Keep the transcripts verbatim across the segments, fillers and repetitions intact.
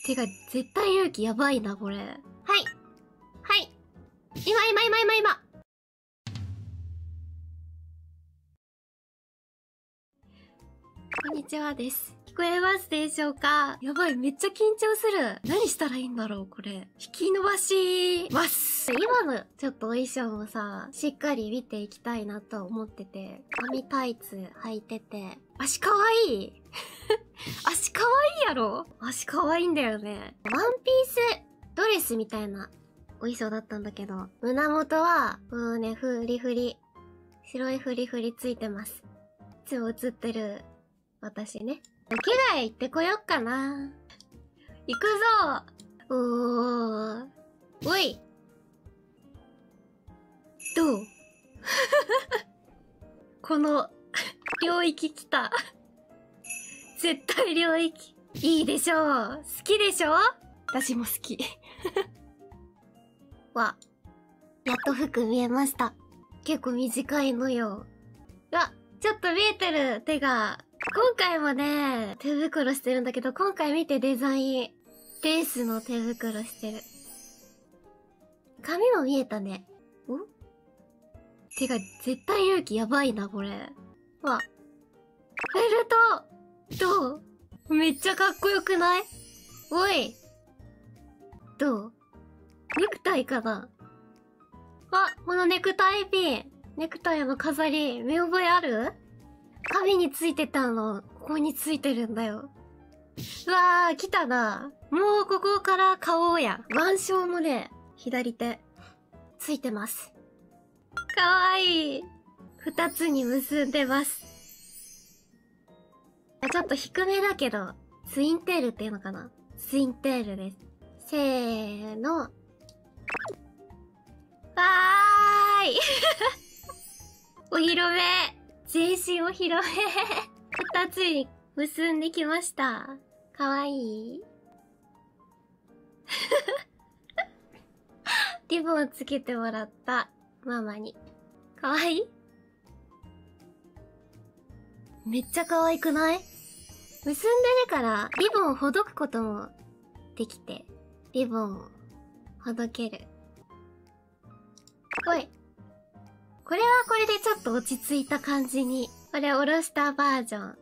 てか、絶対勇気やばいな、これ。はい。はい。今、今、今、今、今。こんにちはです。聞こえますでしょうか？やばい、めっちゃ緊張する。何したらいいんだろう、これ。引き伸ばします。今のちょっとお衣装もさ、しっかり見ていきたいなと思ってて、紙タイツ履いてて、足かわいい。足かわいいやろ？足かわいいんだよね。ワンピースドレスみたいなお衣装だったんだけど、胸元は、もうね、フリフリ。白いフリフリついてます。いつも映ってる私ね。お着替え行ってこよっかな。行くぞ。おー。おい。どう？この、領域来た。絶対領域。いいでしょう。好きでしょ？私も好き。わ。やっと服見えました。結構短いのよ。あ、ちょっと見えてる手が。今回もね、手袋してるんだけど、今回見てデザイン。レースの手袋してる。髪も見えたね。ん？てか、絶対勇気やばいな、これ。わ。フェルト！どう？めっちゃかっこよくない？おい。どう？ネクタイかな？あ、このネクタイピン。ネクタイの飾り、見覚えある？髪についてたの、ここについてるんだよ。うわー、来たな。もうここから買おうや。腕章もね、左手、ついてます。かわいい。二つに結んでます。ちょっと低めだけど、ツインテールっていうのかな？ツインテールです。せーの。わーい。お披露目。全身お披露目。二つに結んできました。かわいい。リボンつけてもらったママに。かわいい？めっちゃ可愛くない？結んでるからリボンをほどくこともできて、リボンをほどける。おい。これはこれでちょっと落ち着いた感じに。これおろしたバージョン。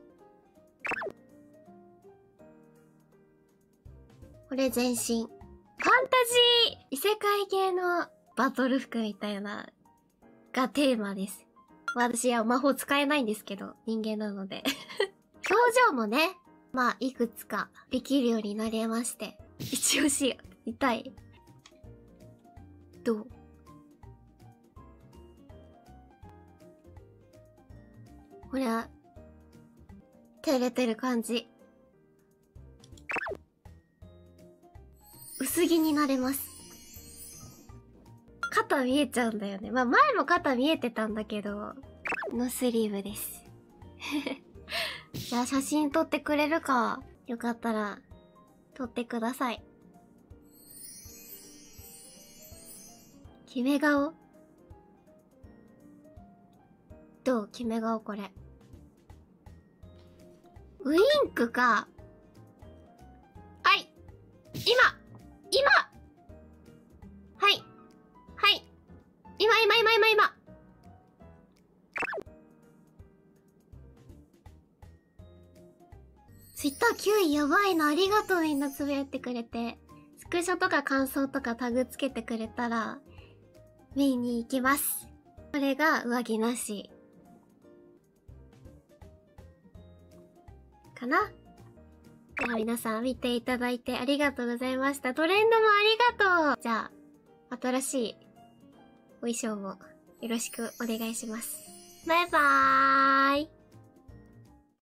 これ全身。ファンタジー異世界系のバトル服みたいな、がテーマです。私は魔法使えないんですけど、人間なので。表情もね、まあ、いくつかできるようになりまして。一押し、痛い。どう？これは、照れてる感じ。薄着になれます。肩見えちゃうんだよね。まあ前も肩見えてたんだけど、ノースリーブです。じゃあ写真撮ってくれるか？よかったら、撮ってください。決め顔？どう？決め顔これ。ウインクか。はい。今今はい。はい。今今今今今ツイッターきゅういやばいな。ありがとうみんなつぶやいてくれて。スクショとか感想とかタグつけてくれたら、見に行きます。これが上着なし。かな？では皆さん見ていただいてありがとうございました。トレンドもありがとう。じゃあ、新しいお衣装もよろしくお願いします。バイバーイ。